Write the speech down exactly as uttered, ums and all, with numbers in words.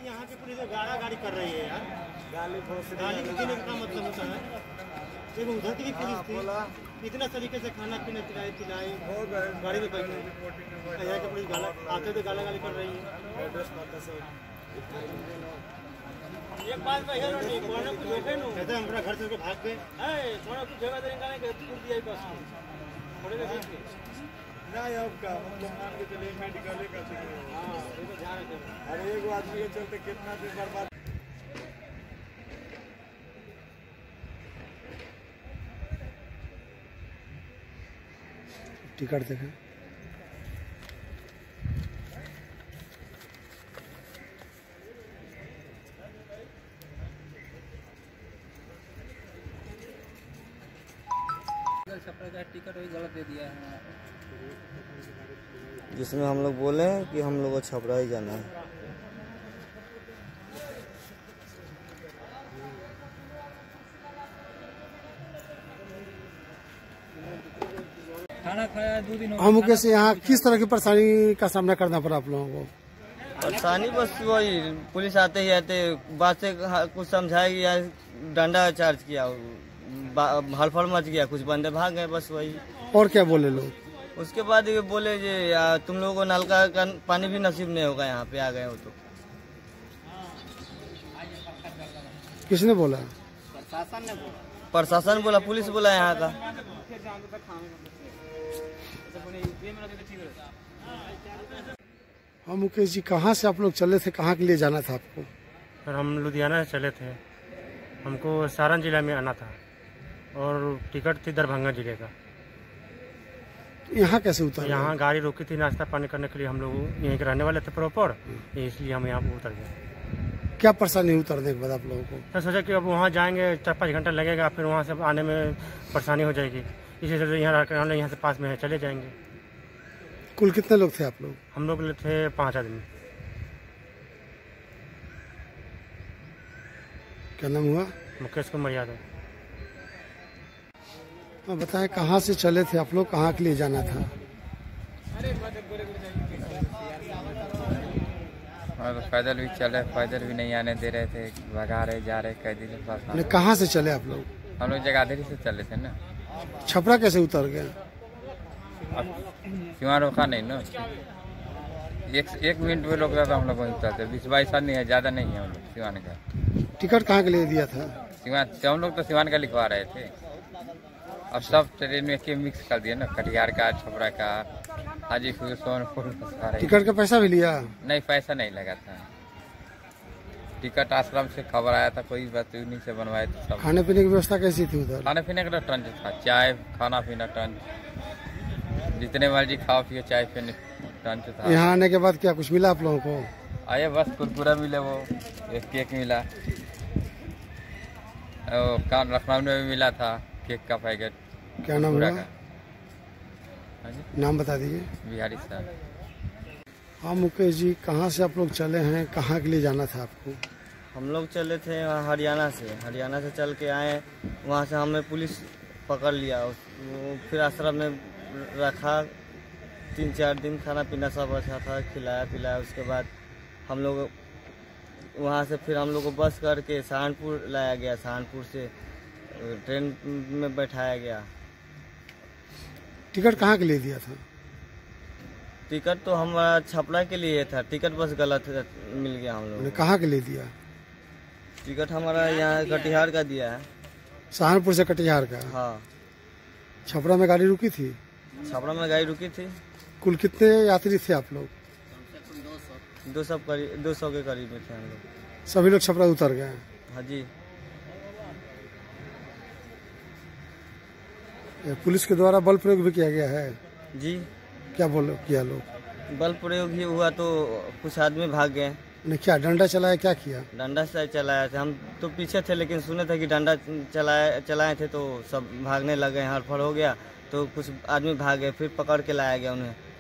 यहाँ की पुलिस गाड़ा गाड़ी कर रही है यार, गाली गाली देने का मतलब होता है। देखो उधर की भी पुलिस थी, इतना तरीके से खाना पीना खिलाई पिलाई गाड़ी में बैठे, यहाँ की पुलिस गाला आते थे गाला गाली कर रही है। एक बात कहिए नहीं, कोने कुछ होके नो कहते हम अपना घर से भाग गए, ए थोड़ा कुछ जगह देंगे नहीं कि कुछ दिया बस थोड़े के देख के ना यार का मतलब मान के चलिए मेडिकल का चाहिए। हां ये तो ध्यान रखिए, अरे एक आदमी के चलते कितना दिन बर्बाद। टिकट देखें, छपरा का टिकट वही गलत दे दिया है, जिसमें हम लोग बोले हैं कि हम लोग को छपरा ही जाना है। खाना खाया दो दिन हम कैसे यहाँ किस तरह की परेशानी का सामना करना पड़ा आप लोगों को? परेशानी बस वही पुलिस आते ही आते बात से कुछ समझाएगी या डंडा चार्ज किया, हड़फड़ मच गया, कुछ बंदे भाग गए, बस वही। और क्या बोले लोग? उसके बाद ये बोले जे तुम लोगों को नलका का पानी भी नसीब नहीं होगा, यहाँ पे आ गए हो तो। किसने बोला? प्रशासन ने बोला, प्रशासन बोला, पुलिस बोला यहाँ का। हाँ मुकेश जी, कहाँ से आप लोग चले थे, कहाँ के लिए जाना था आपको? सर हम लुधियाना से चले थे, हमको सारण जिला में आना था और टिकट थी दरभंगा जिले का। यहाँ कैसे उतर? यहाँ गाड़ी रोकी थी नाश्ता पानी करने के लिए, हम लोग यहीं के रहने वाले थे प्रॉपर, इसलिए हम यहाँ पर उतर गए। क्या परेशानी उतरने के बाद आप लोगों को? सर सोचा कि अब वहाँ जाएंगे चार पाँच घंटा लगेगा, फिर वहाँ से आने में परेशानी हो जाएगी, इसी से यहाँ रहकर हम लोग यहाँ से पास में है चले जाएंगे। कुल कितने लोग थे आप लोग? हम लोग थे पाँच आदमी। क्या नाम हुआ? मुकेश कुमार यादव। हाँ बताएं, कहाँ से चले थे आप लोग, कहाँ के लिए जाना था? और पैदल भी चले, पैदल भी नहीं आने दे रहे थे, भगा रहे जा रहे, कैदी के पास। कहाँ से चले आप लोग? हम लोग जगाधरी से चले थे ना। छपरा कैसे उतर गए? अब क्यों रोका नहीं ना, एक एक मिनट में रोक रहा था, हम लोग वहीं उतरते। बीस बाईस आदमी है, ज्यादा नहीं है हम लोग सिवान का। टिकट कहाँ के लिए दिया था? सिवान से हम लोग तो सिवान का लिखवा रहे थे, अब सब ट्रेन में के मिक्स कर दिया ना, कटिहार का, छपरा का, हाजीपुर, सोनपुर। टिकट का पैसा भी लिया? नहीं, पैसा नहीं लगा था। टिकट आश्रम से खबर आया था, कोई बात उन्हीं से बनवाए थे सब। खाने पीने की व्यवस्था कैसी थी उधर? खाने पीने का टंच था, चाय खाना पीना टंच, जितने मर्जी खाओ पियो, चाय पीने टंच था। यहाँ आने के बाद क्या कुछ मिला आप लोगों को? आए बस कुरकुरा मिले, वो एक केक मिला, कान लखनऊ में भी मिला था केक का पैकेट। क्या नाम हुआ? नाम बता दीजिए। बिहारी साहब। हाँ मुकेश जी, कहाँ से आप लोग चले हैं, कहाँ के लिए जाना था आपको? हम लोग चले थे हरियाणा से, हरियाणा से चल के आए, वहाँ से हमें पुलिस पकड़ लिया, फिर आश्रम में रखा तीन चार दिन, खाना पीना सब अच्छा था, खिलाया पिलाया। उसके बाद हम लोग वहाँ से फिर हम लोग को बस करके सहारनपुर लाया गया, सहारनपुर से ट्रेन में बैठाया गया। टिकट कहाँ के लिए दिया था? टिकट तो हमारा छपरा के लिए था, टिकट बस गलत मिल गया हम लोग। कहाँ के लिए दिया? टिकट हमारा यहाँ कटिहार का दिया है। सहारनपुर से कटिहार का? हाँ। छपरा में गाड़ी रुकी थी? छपरा में गाड़ी रुकी थी। कुल कितने यात्री थे आप लोग? दो सौ करीब, दो सौ के करीब में थे हम लोग। सभी लोग छपरा उतर गए? हाँ जी। पुलिस के द्वारा बल प्रयोग भी किया गया है? जी। क्या बोलो किया लोग? बल प्रयोग ही हुआ तो कुछ आदमी भाग गए। ने क्या डंडा चलाया, क्या किया? डंडा से चलाया थे, हम तो पीछे थे लेकिन सुने थे कि डंडा चलाए चलाए थे तो सब भागने लगे, हड़फड़ हो गया तो कुछ आदमी भाग गए, फिर पकड़ के लाया गया उन्हें।